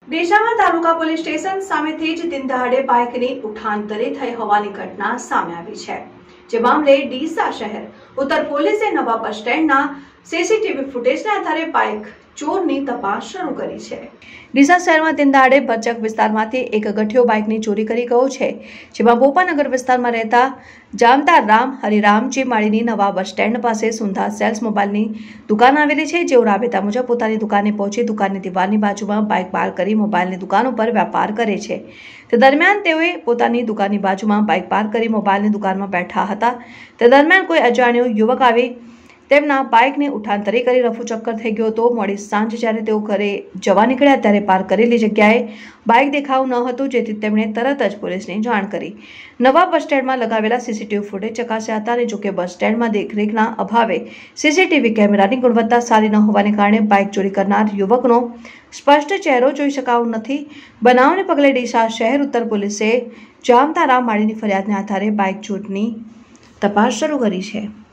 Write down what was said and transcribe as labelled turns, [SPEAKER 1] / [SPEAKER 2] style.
[SPEAKER 1] ડીસામાં તાલુકા police station સામેથી જ દિનદહાડે બાઇકની ઉઠાંતરી થઈ હોવાની ઘટના સામે આવી છે, જે મામલે ડીસા શહેર ઉત્તર પોલીસે નવા બસ સ્ટેન્ડના સીસીટીવી ફૂટેજના આધારે બાઇક ચોરની તપાસ શરૂ કરી છે। ડીસા શહેરમાં દિનદહાડે ભરચક વિસ્તારમાંથી એક ગઠિયો બાઇકની ચોરી કરી ગયો છે, જેમાં બોપાનગર વિસ્તારમાં રહેતા જામતા રામ હરિરામજી માળીની નવા બસ સ્ટેન્ડ પાસે સુંધા સેલ્સ મોબાઈલની દુકાન આવેલી છે। જેઓ રાબેતા મુજબ પોતાની દુકાને પહોંચી દુકાનની દીવાલની બાજુમાં બાઇક પાર્ક કરી મોબાઈલની દુકાન ઉપર વેપાર કરે છે। તે દરમિયાન તેઓએ પોતાની દુકાનની બાજુમાં બાઇક પાર્ક કરી મોબાઈલની દુકાનમાં બેઠા હતા। તે દરમિયાન કોઈ અજાણ્યો યુવક આવી તેમના બાઇકને ઉઠાંતરી કરી રફુચક્કર થઈ ગયો હતો। મોડી સાંજ જ્યારે તેઓ ઘરે જવા નીકળ્યા ત્યારે પાર્ક કરેલી જગ્યાએ બાઇક દેખાવું ન હતું, જેથી તેમણે તરત જ પોલીસને જાણ કરી નવા બસ સ્ટેન્ડમાં લગાવેલા સીસીટીવી ફૂટેજ ચકાસ્યા હતા। અને જોકે બસ સ્ટેન્ડમાં દેખરેખના અભાવે સીસીટીવી કેમેરાની ગુણવત્તા સારી ન હોવાને કારણે બાઇક ચોરી કરનાર યુવકનો સ્પષ્ટ ચહેરો જોઈ શકાયો નથી। બનાવને પગલે ડીસા શહેર ઉત્તર પોલીસે જામતા રામ માળીની ફરિયાદને આધારે બાઇક ચોરીની તપાસ શરૂ કરી છે।